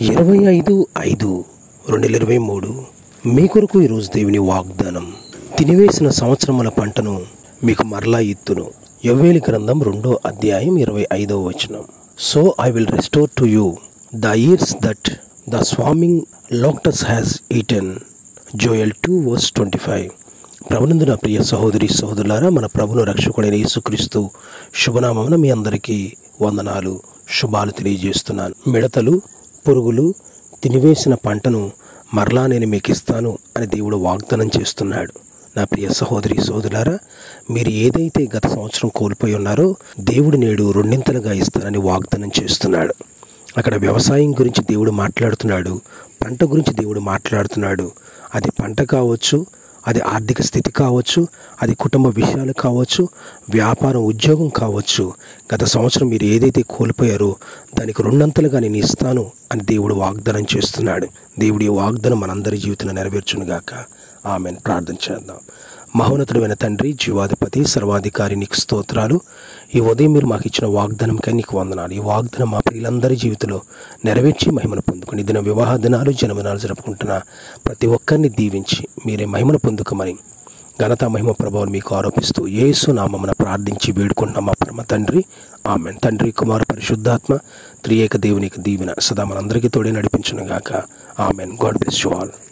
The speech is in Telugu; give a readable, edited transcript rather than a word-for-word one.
25/5/2023 మీ కొరకు ఈరోజు దేవుని వాగ్దానం. తినివేసిన సంవత్సరముల పంటను మీకు మరలా ఇత్తును. యోవేలు గ్రంథం 2వ అధ్యాయం 25వ వచనం. So I will restore to you the years that the swarming locusts has eaten. Joel 2:25. ప్రభునందు నా ప్రియ సహోదరి సహోదరులారా, మన ప్రభును రక్షకుడైన యేసుక్రీస్తు శుభనామమున మీ అందరికీ వందనాలు, శుభాలు తెలియజేస్తున్నాను. మిడతలు, పురుగులు తినివేసిన పంటను మరలా నేను మీకు ఇస్తాను అని దేవుడు వాగ్దానం చేస్తున్నాడు. నా ప్రియ సహోదరి సహోదరులారా, మీరు ఏదైతే గత సంవత్సరం కోల్పోయి ఉన్నారో దేవుడు నేడు రెండింతలుగా ఇస్తానని వాగ్దానం చేస్తున్నాడు. అక్కడ వ్యవసాయం గురించి దేవుడు మాట్లాడుతున్నాడు, పంట గురించి దేవుడు మాట్లాడుతున్నాడు. అది పంట కావచ్చు, అది ఆర్థిక స్థితి కావచ్చు, అది కుటుంబ విషయాలు కావచ్చు, వ్యాపారం ఉద్యోగం కావచ్చు. గత సంవత్సరం మీరు ఏదైతే కోల్పోయారో దానికి రెండంతలుగా నేను ఇస్తాను అని దేవుడు వాగ్దానం చేస్తున్నాడు. దేవుడి వాగ్దానం మనందరి జీవితంలో నెరవేర్చునుగాక. ఆమెన్. ప్రార్థన చేద్దాం. మహోన్నతుడైన తండ్రి, జీవాధిపతి, సర్వాధికారి, నీకు స్తోత్రాలు. ఈ ఉదయం మీరు మాకు ఇచ్చిన వాగ్దానంకై నీకు వందనాలు. ఈ వాగ్దానం మా ప్రియులందరి జీవితంలో నెరవేర్చి మహిమను పొందుకుని దిన వివాహ దినాలు, జన్మదినాలు జరుపుకుంటున్న ప్రతి ఒక్కరిని దీవించి మీరే మహిమను పొందుకోమని ఘనత, మహిమ, ప్రభావం మీకు ఆరోపిస్తూ యేసు నామమున ప్రార్థించి వేడుకుంటున్నాం మా పరమ తండ్రి. ఆమెన్. తండ్రి, కుమార, పరిశుద్ధాత్మ త్రియేక దేవునికి దీవెన సదా మనందరికీ తోడే నడిపించునుగాక. Amen. God bless you all.